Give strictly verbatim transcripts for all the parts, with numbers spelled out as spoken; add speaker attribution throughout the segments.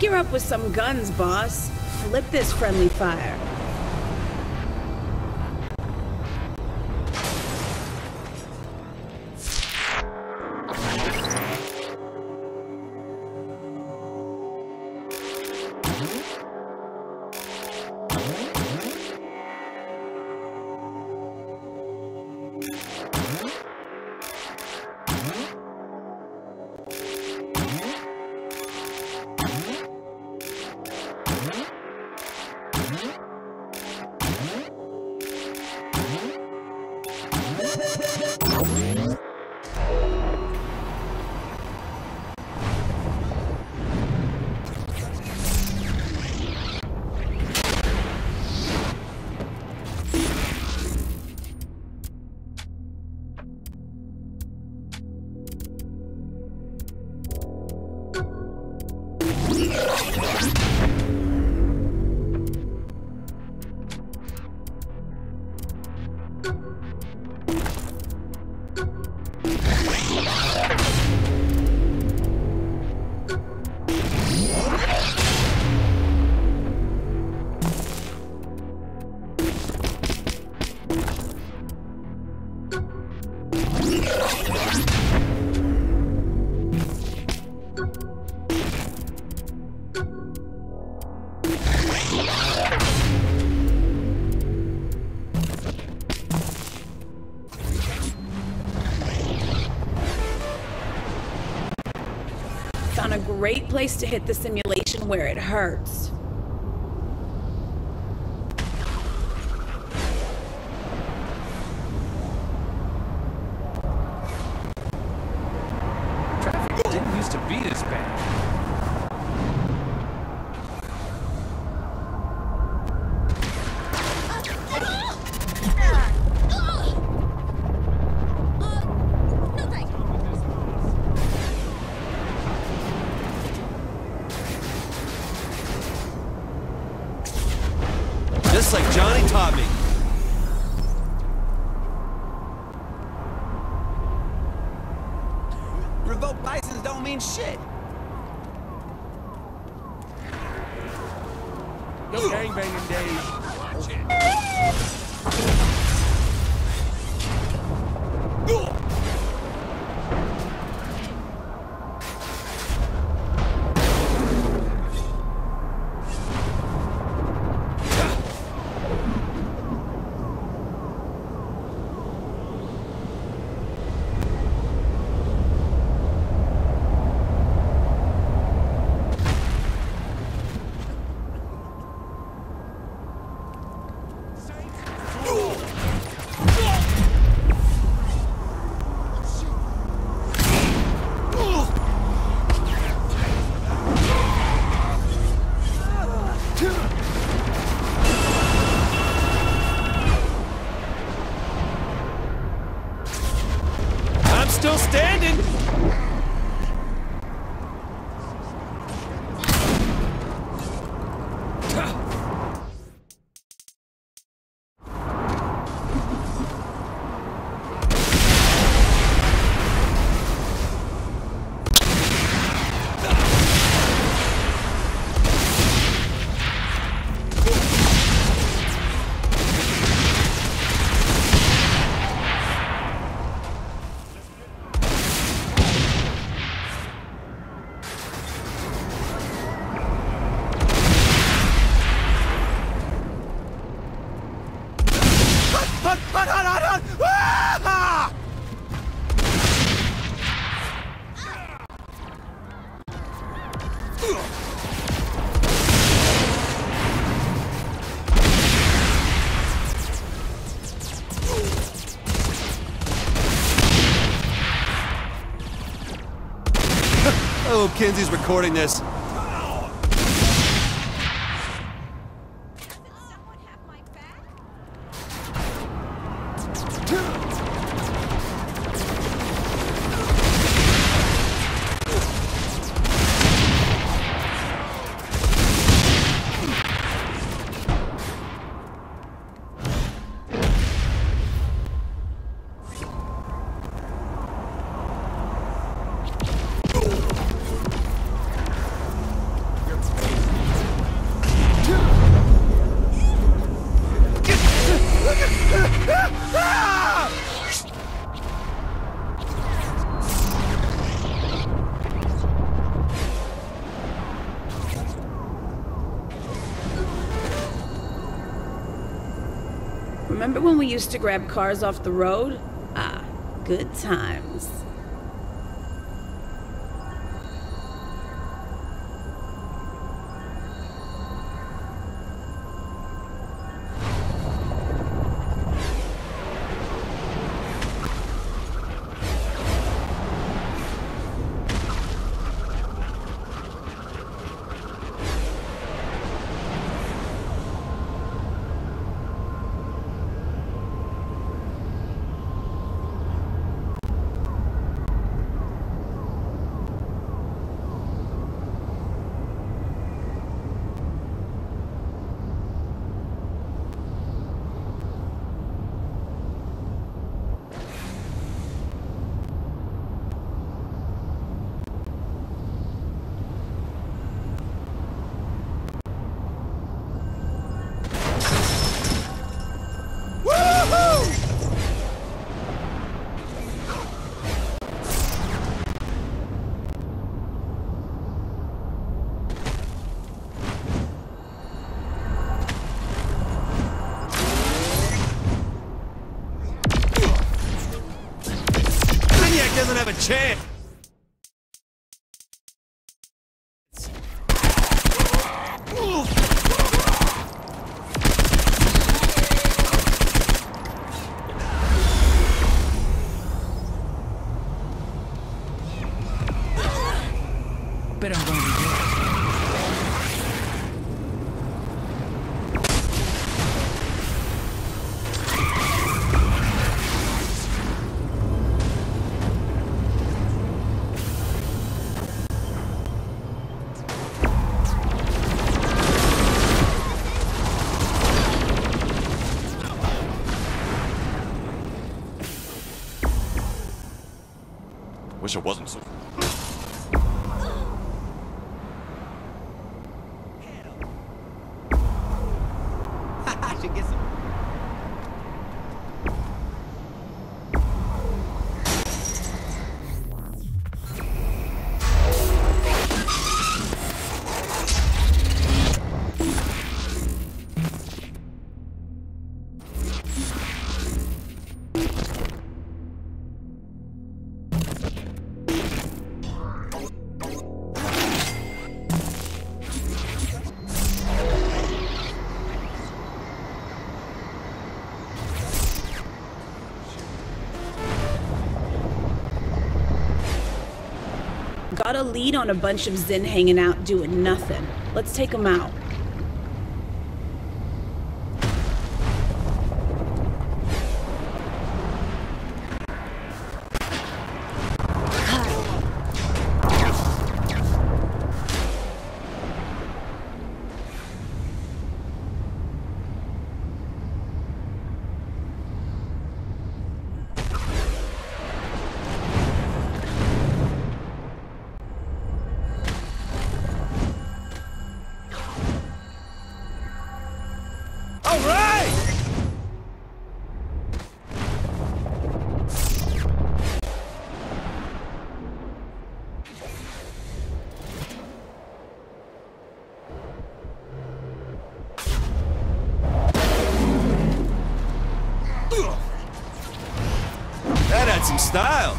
Speaker 1: you're up with some guns, boss. Flip this friendly fire. Found a great place to hit the simulation where it hurts.
Speaker 2: Traffic didn't used to be this bad.
Speaker 3: Just like Johnny taught me.
Speaker 4: Revoked license don't mean shit.
Speaker 2: No gangbanging days.
Speaker 3: Still standing. I hope Kinsey's recording this.
Speaker 1: remember when we used to grab cars off the road? Ah, good times.
Speaker 3: Doesn't have a chance.
Speaker 5: Bet I'm gonna be good.
Speaker 6: Wish it wasn't so.
Speaker 4: I should get some.
Speaker 1: Got a lead on a bunch of Zen hanging out doing nothing. Let's take them out.
Speaker 3: That had some style.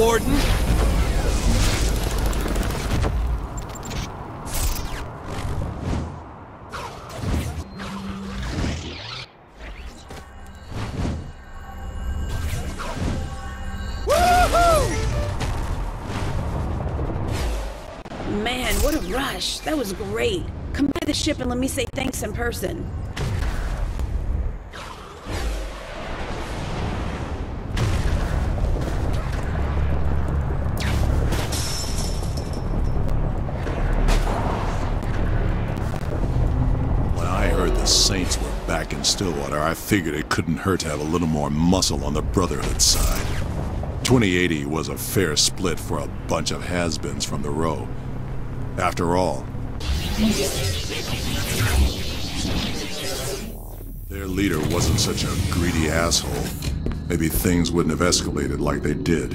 Speaker 3: Warden.
Speaker 1: Man, what a rush. That was great. Come by the ship and let me say thanks in person.
Speaker 6: When I heard the Saints were back in Stillwater, I figured it couldn't hurt to have a little more muscle on the Brotherhood side. twenty eighty was a fair split for a bunch of has-beens from the row. After all, their leader wasn't such a greedy asshole. Maybe things wouldn't have escalated like they did.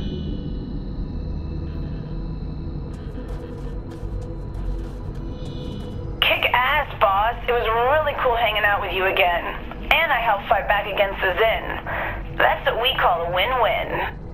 Speaker 7: Kick ass, boss. It was really cool hanging out with you again. And I helped fight back against the Zin. That's what we call a win-win.